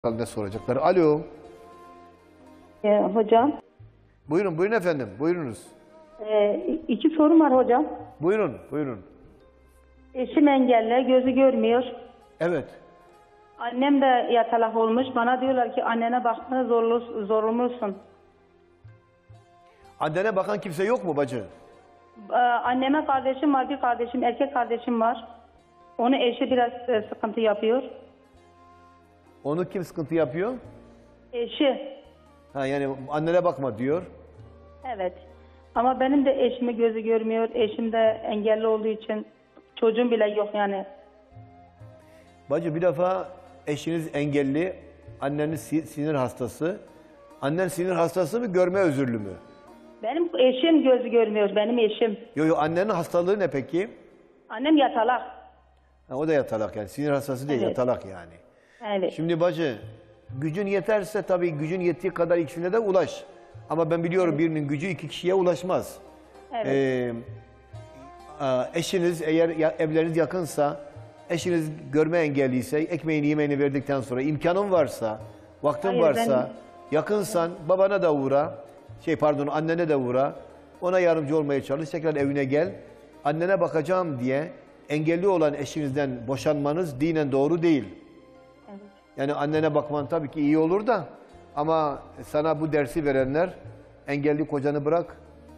Ne soracaklar? Alo. Hocam, Buyurun, buyurun efendim. Buyurunuz. iki sorum var hocam. Buyurun, buyurun. Eşim engelli, gözü görmüyor. Evet. Annem de yatalak olmuş. Bana diyorlar ki annene bakmaya zorunlusun. Annene bakan kimse yok mu bacı? Anneme kardeşim var, bir kardeşim, erkek kardeşim var. Onu eşi biraz sıkıntı yapıyor. Onu kim sıkıntı yapıyor? Eşi, Ha, yani annene bakma diyor. evet. Ama benim de eşimi gözü görmüyor. Eşim de engelli olduğu için çocuğum bile yok yani. Bacı bir defa eşiniz engelli, anneniz sinir hastası. Annen sinir hastası mı, görme özürlü mü? Benim eşim gözü görmüyor, benim eşim. Yo, annenin hastalığı ne peki? Annem yatalak. Ha, o da yatalak yani. Sinir hastası değil, Evet. yatalak yani. Evet. Şimdi bacı, gücün yeterse tabii gücün yettiği kadar ikisine de ulaş. Ama ben biliyorum birinin gücü iki kişiye ulaşmaz. Evet. Eşiniz eğer evleriniz yakınsa, eşiniz görme engelliyse, ekmeğini yemeğini verdikten sonra imkanın varsa, vaktin Hayır, varsa, yakınsan babana da uğra, annene de uğra, ona yardımcı olmaya çalış, tekrar evine gel. Annene bakacağım diye engelli olan eşinizden boşanmanız dinen doğru değil. Evet. Yani annene bakman tabii ki iyi olur da, ama sana bu dersi verenler, engelli kocanı bırak,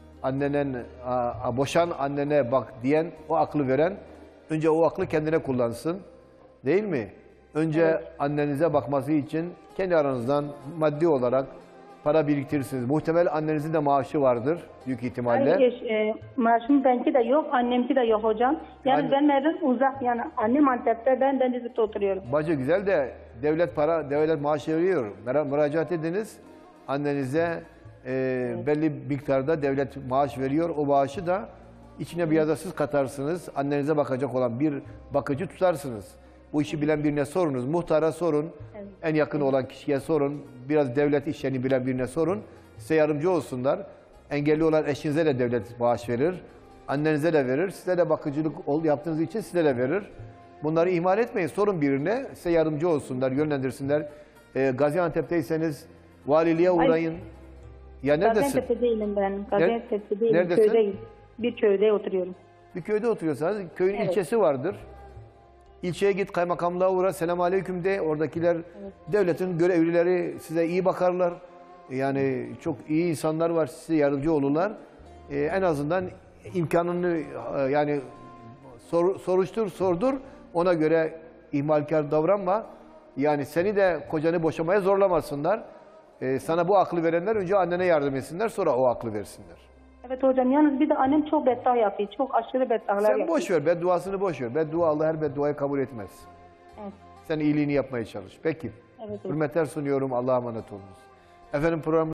boşan annene bak diyen, o aklı veren, önce o aklı kendine kullansın, değil mi? Önce Evet. annenize bakması için kendi aranızdan maddi olarak para biriktirirsiniz. Muhtemel annenizin de maaşı vardır büyük ihtimalle. Hayır, maaşım benimki de yok, annemki de yok hocam. Yani benim evim uzak, yani annem Antep'te, ben Denizli'de oturuyorum. Bacı güzel de devlet maaşı veriyor. Müracaat ediniz annenize, belli miktarda devlet maaş veriyor. O maaşı da içine bir yada siz katarsınız. Annenize bakacak olan bir bakıcı tutarsınız. Bu işi bilen birine sorunuz. Muhtara sorun. Evet. En yakın olan kişiye sorun. Biraz devlet işlerini bilen birine sorun. Size yardımcı olsunlar. Engelli olan eşinize de devlet maaş verir. Annenize de verir. Size de bakıcılık yaptığınız için size de verir. Bunları ihmal etmeyin. Sorun birine. Size yardımcı olsunlar, yönlendirsinler. Gaziantep'teyseniz valiliğe uğrayın. Ya neredesin? Gaziantep'te değilim ben. Gaziantep'te değilim. Neredesin? Köydeyim. Bir köyde oturuyorum. Bir köyde oturuyorsanız köyün ilçesi vardır. İlçeye git, kaymakamlığa uğra, selam aleyküm de. Oradakiler devletin görevlileri size iyi bakarlar. Yani çok iyi insanlar var, size yardımcı olurlar. En azından imkanını yani soruştur, sordur. Ona göre ihmalkar davranma. Yani seni de kocanı boşamaya zorlamasınlar. Sana bu aklı verenler önce annene yardım etsinler, sonra o aklı versinler. Evet hocam, yalnız bir de annem çok beddua yapıyor. Çok aşırı beddualar Sen yapıyor. boş ver, bedduasını boş ver. Beddua, Allah her bedduayı kabul etmez. Evet. Sen iyiliğini yapmaya çalış. Peki. Evet hocam. Hürmetler sunuyorum. Allah'a emanet olunuz. Efendim program